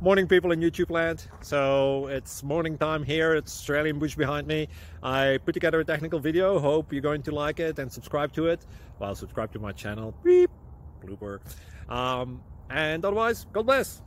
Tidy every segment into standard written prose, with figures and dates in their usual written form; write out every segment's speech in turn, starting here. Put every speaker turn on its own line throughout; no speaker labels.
Morning, people in YouTube land. So it's morning time here. It's Australian bush behind me. I put together a technical video. Hope you're going to like it and subscribe to it. Well, subscribe to my channel. Beep. Blooper. And otherwise, God bless.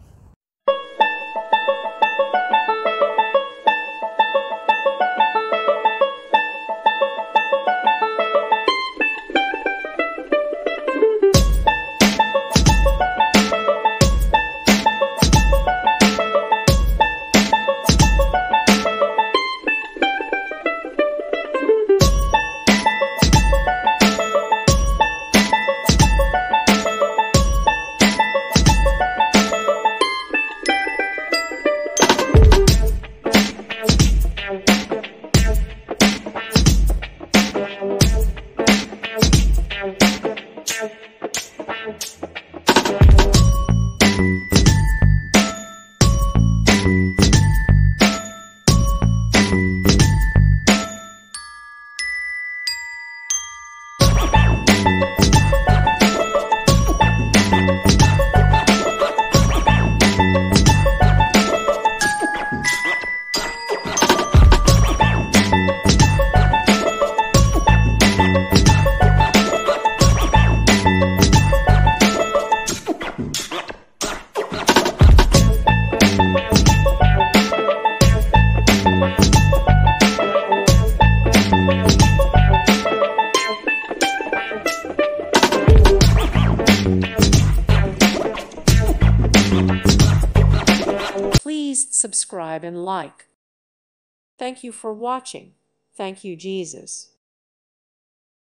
Please subscribe and like. Thank you for watching. Thank you, Jesus.